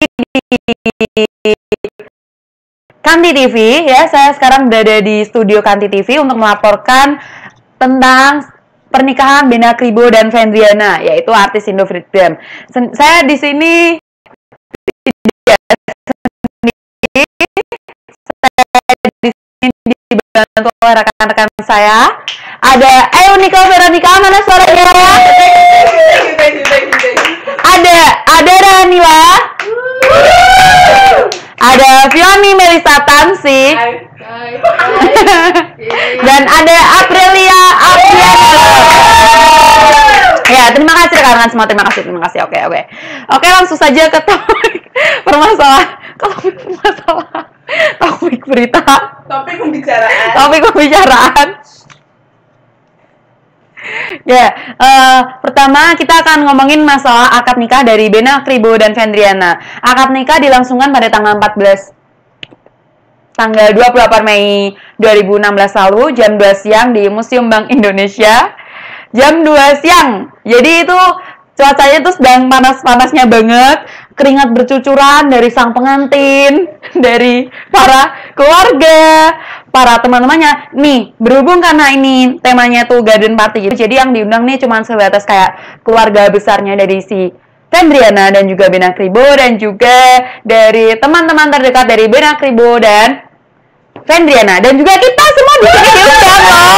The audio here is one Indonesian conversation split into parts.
Kanti TV ya, saya sekarang berada di studio Kanti TV untuk melaporkan tentang pernikahan Bena Kribo dan Fendriana, yaitu artis Indo Freedom. Saya di sini dibantu oleh rekan-rekan saya. Ada Nika Veronica, mana suaranya? Ada Ranila. Ada Fioni Melisa Tansi. Dan ada Aprilia Apriana. Ya, terima kasih rekan-rekan semua, terima kasih. Oke, langsung saja ke topik berita. Topik pembicaraan. Ya, pertama kita akan ngomongin masalah akad nikah dari Bena Kribo dan Fendriana. Akad nikah dilangsungkan pada tanggal 28 Mei 2016 lalu, jam 2 siang di Museum Bank Indonesia. Jam 2 siang. Jadi itu cuacanya tuh sedang panas-panasnya banget, keringat bercucuran dari sang pengantin, dari para keluarga, para teman-temannya. Nih, berhubung karena ini temanya tuh garden party gitu, jadi yang diundang nih cuma sebatas kayak keluarga besarnya dari si Fendriana dan juga Bena Kribo, dan juga dari teman-teman terdekat dari Bena Kribo dan Fendriana, dan juga kita semua di sini diundang loh.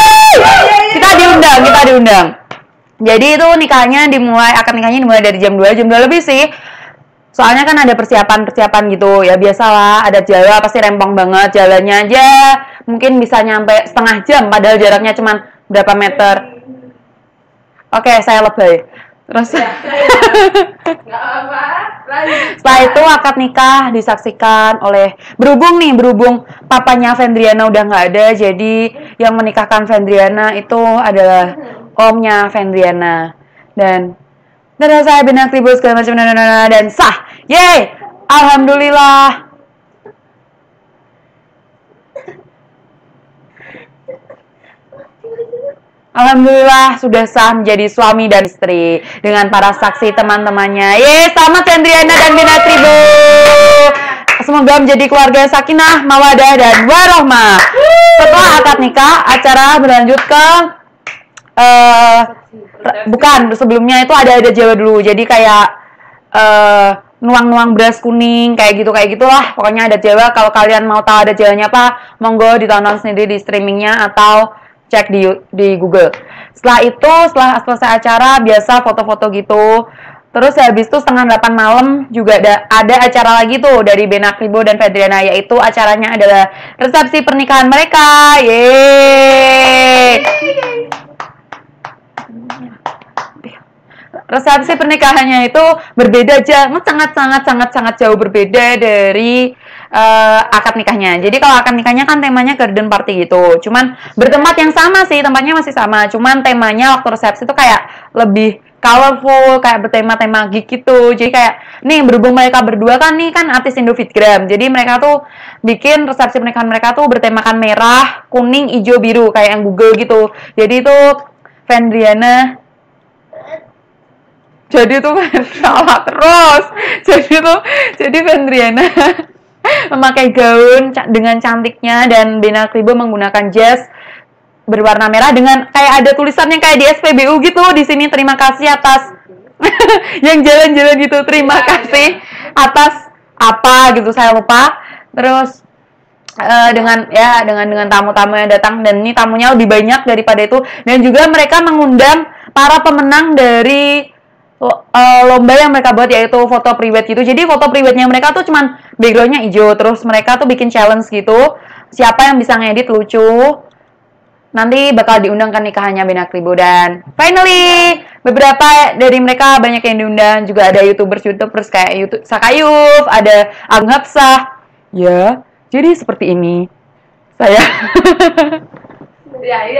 Kita diundang. Jadi itu akad nikahnya dimulai dari jam 2 lebih sih. Soalnya kan ada persiapan gitu, ya biasalah, adat Jawa pasti rempong banget, jalannya aja mungkin bisa nyampe setengah jam, padahal jaraknya cuma berapa meter. Oke, saya lebay. Terus setelah itu akad nikah disaksikan oleh berhubung papanya Fendriana udah nggak ada, jadi yang menikahkan Fendriana itu adalah omnya Fendriana, dan saya Bena Kribo segala macam dan sah. Yeay, alhamdulillah. Alhamdulillah sudah sah menjadi suami dan istri dengan para saksi teman-temannya. Yeay, selamat Fendriana dan Bena Kribo. Semoga menjadi keluarga sakinah, mawadah dan warohmah. Setelah akad nikah, acara berlanjut ke sebelumnya itu ada Jawa dulu. Jadi kayak nuang beras kuning kayak gitulah. Pokoknya ada Jawa. Kalau kalian mau tahu ada Jawanya apa, monggo ditonton sendiri di streamingnya atau cek di Google. Setelah selesai acara, biasa foto-foto gitu. Terus habis itu setengah 8 malam juga ada acara lagi tuh dari Bena Kribo dan Fendriana, yaitu acaranya adalah resepsi pernikahan mereka. Yeay. Resepsi pernikahannya itu berbeda aja, sangat jauh berbeda dari akad nikahnya. Jadi kalau akad nikahnya kan temanya garden party gitu, cuman bertempat yang sama sih, tempatnya masih sama, cuman temanya waktu resepsi itu kayak lebih colorful, kayak bertema-tema geek gitu. Jadi kayak nih, berhubung mereka berdua kan artis Indo Freedom, jadi mereka tuh bikin resepsi pernikahan mereka tuh bertemakan merah, kuning, hijau, biru kayak yang Google gitu. Jadi itu Fendriana salah terus. Jadi Fendriana memakai gaun dengan cantiknya, dan Bena Kribo menggunakan jas berwarna merah dengan kayak ada tulisannya kayak di SPBU gitu di sini, terima kasih atas yang jalan-jalan gitu, terima kasih atas apa gitu, saya lupa. Terus dengan tamu-tamu yang datang, dan ini tamunya lebih banyak daripada itu, dan juga mereka mengundang para pemenang dari lomba yang mereka buat, yaitu foto private gitu. Jadi foto private-nya mereka tuh cuman background-nya hijau, terus mereka tuh bikin challenge gitu, siapa yang bisa ngedit lucu nanti bakal diundang ke nikahannya Bena Kribo. Dan finally beberapa dari mereka banyak yang diundang, juga ada youtubers kayak Sakayuf, ada Agung Hapsah. Ya, jadi seperti ini saya. Ya.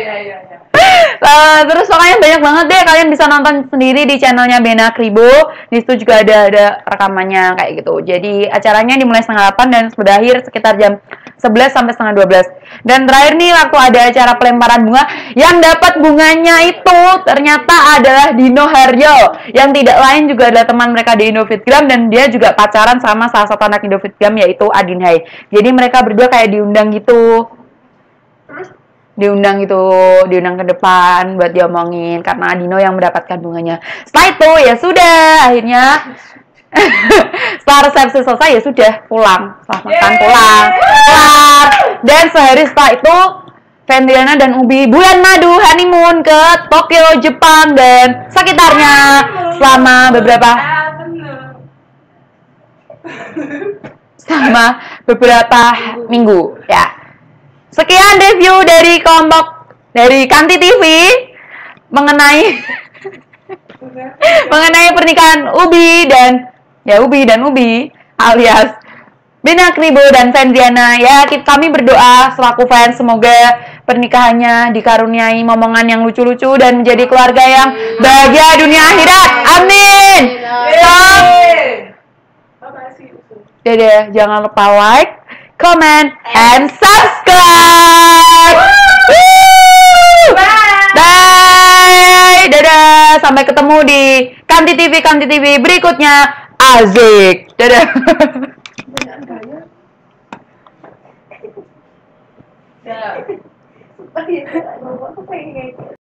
Terus pokoknya banyak banget deh, kalian bisa nonton sendiri di channelnya Bena Kribo. Di situ juga ada rekamannya kayak gitu. Jadi acaranya dimulai setengah 8 dan berakhir sekitar jam 11 sampai setengah 12. Dan terakhir nih waktu ada acara pelemparan bunga, yang dapat bunganya itu ternyata adalah Dino Haryo, yang tidak lain juga adalah teman mereka di Indofitgram, dan dia juga pacaran sama salah satu anak Indofitgram yaitu Adin Hai. Jadi mereka berdua kayak diundang gitu. Diundang ke depan buat diomongin karena Dino yang mendapatkan bunganya. Setelah itu ya sudah, akhirnya setelah resepsi selesai ya sudah pulang, setelah makan pulang, kelar. Dan sehari setelah itu Fendriana dan Ubi bulan madu honeymoon ke Tokyo, Jepang dan sekitarnya selama beberapa minggu ya. Sekian review dari kelompok dari Kanti TV mengenai pernikahan Ubi dan Ubi alias Bena Kribo dan Fendriana. Ya, kami berdoa selaku fans semoga pernikahannya dikaruniai momongan yang lucu-lucu dan menjadi keluarga yang bahagia dunia akhirat. Amin. Dadah, jangan lupa like, comment, and subscribe. Bye. Dadah, sampai ketemu di Kanti TV berikutnya. Asik. Dadah. Ya.